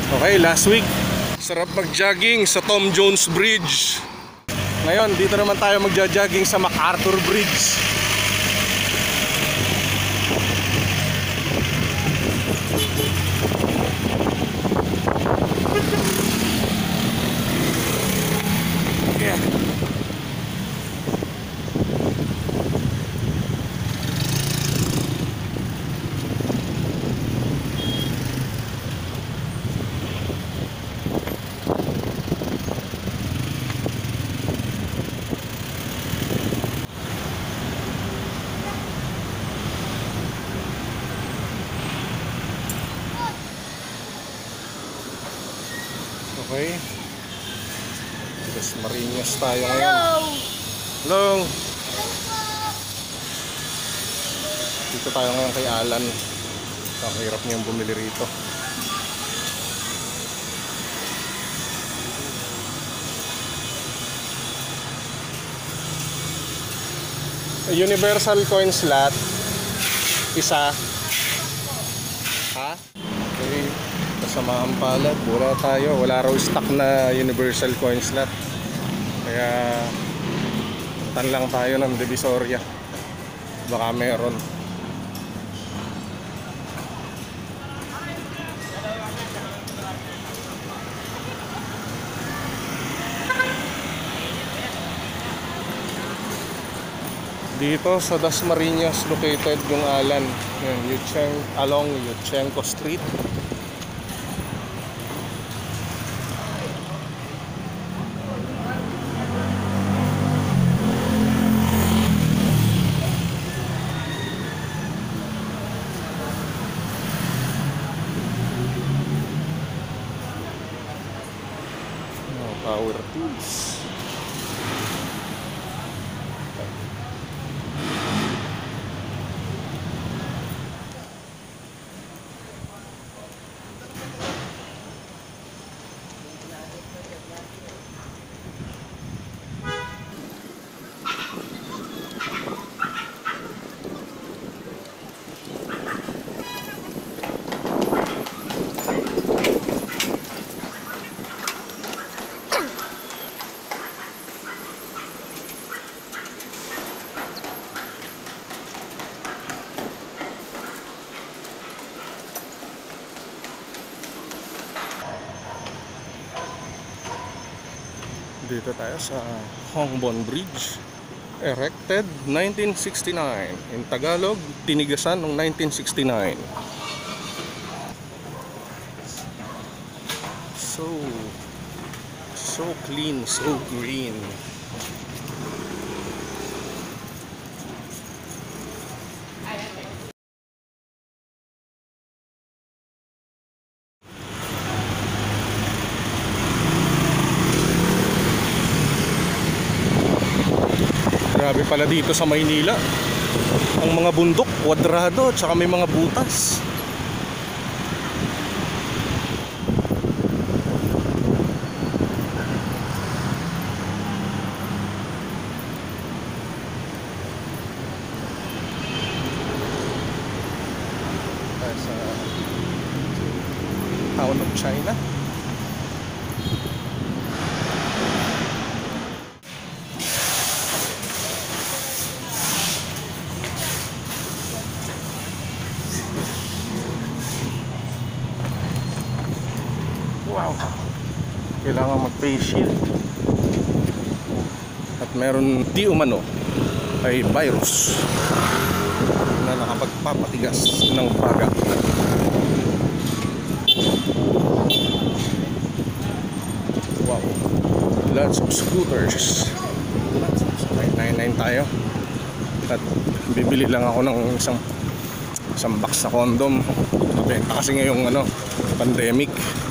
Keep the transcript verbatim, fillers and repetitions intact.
Okay, last week sarap mag-jogging sa Tom Jones Bridge. Ngayon, dito naman tayo magja-jogging sa MacArthur Bridge. Yeah. Okay. Dasmariñas tayo ngayon. Hello! Hello! Dito tayo ngayon kay Alan. Ang hirap niyang bumili rito. Universal coin slot. Isa. Ha? Okay. Kasamaang palad, wala tayo, wala raw stock na universal coin slot, kaya tan lang tayo ng Divisoria, baka meron. Dito sa Dasmariñas located yung Alan, yung Yucheng, along Yuchenko Street. Power tools. Dito tayo sa Hongbon Bridge, erected nineteen sixty-nine. In Tagalog, tinigasan noong nineteen sixty-nine. So, so clean, so green. Grabe pala dito sa Maynila. Ang mga bundok, kwadrado, at saka may mga butas. Tayo sa town of China. Wow, kailangan mag-face shield. At meron di umano ay virus na nakapagpapatigas ng baga. Wow, lots of scooters. nine nine tayo. At bibili lang ako ng isang isang box na condom. Mabenta kasi ngayong ano, pandemic.